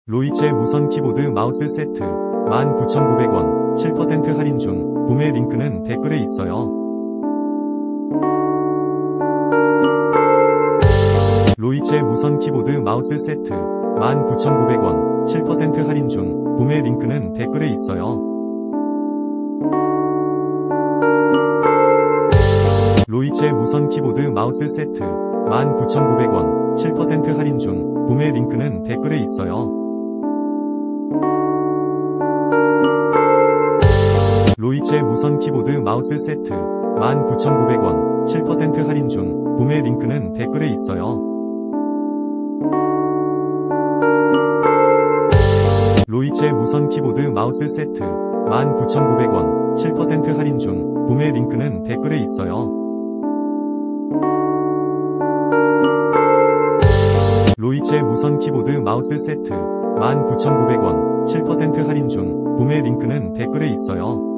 로이체 무선 키보드 마우스 세트 19,900원 7% 할인 중. 구매 링크는 댓글에 있어요. 로이체 무선 키보드 마우스 세트 19,900원 7% 할인 중. 구매 링크는 댓글에 있어요. 로이체 무선 키보드 마우스 세트 19,900원 7% 할인 중. 구매 링크는 댓글에 있어요. 로이체 무선 키보드 마우스 세트 19,900원 7% 할인 중. 구매 링크는 댓글에 있어요. 로이체 무선 키보드 마우스 세트 19,900원 7% 할인 중. 구매 링크는 댓글에 있어요. 로이체 무선 키보드 마우스 세트 19,900원 7% 할인 중. 구매 링크는 댓글에 있어요.